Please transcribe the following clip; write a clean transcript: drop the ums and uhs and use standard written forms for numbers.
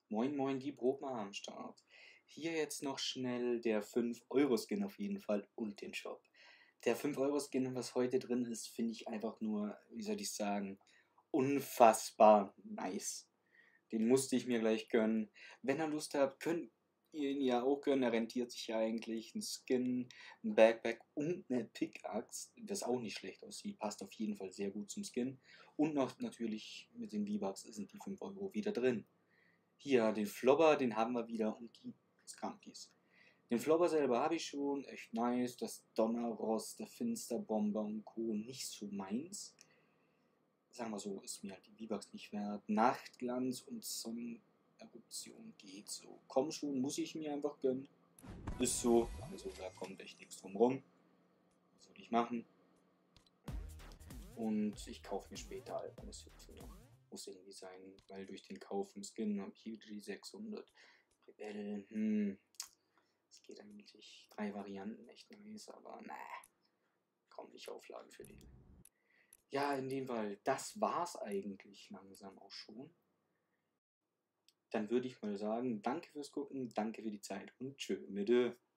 Moin Moin, die Brotma am Start. Hier jetzt noch schnell der 5-Euro-Skin auf jeden Fall und den Shop. Der 5-Euro-Skin, was heute drin ist, finde ich einfach nur, wie soll ich sagen, unfassbar nice. Den musste ich mir gleich gönnen. Wenn ihr Lust habt, könnt ihr ihn ja auch gönnen. Er rentiert sich ja eigentlich. Ein Skin, ein Backpack und eine Pickaxe, das auch nicht schlecht aussieht. Passt auf jeden Fall sehr gut zum Skin. Und noch natürlich mit den V-Bucks sind die 5 Euro wieder drin. Hier, den Flobber, den haben wir wieder und die Skunkies. Den Flobber selber habe ich schon, echt nice. Das Donnerrost, der Finsterbomber und Co. nicht so meins. Sagen wir so, ist mir halt die V-Bucks nicht wert. Nachtglanz und Sonneneruption geht so. Komm schon, muss ich mir einfach gönnen. Ist so, also da kommt echt nichts drum rum. Was soll ich machen? Und ich kaufe mir später Albanishilfe noch. Muss irgendwie sein, weil durch den Kauf vom Skin habe ich hier die 600. Rebell, es geht eigentlich 3 Varianten, echt nice, aber kaum nicht Auflagen für den. Ja, in dem Fall, das war's eigentlich langsam auch schon. Dann würde ich mal sagen, danke fürs Gucken, danke für die Zeit und tschö mit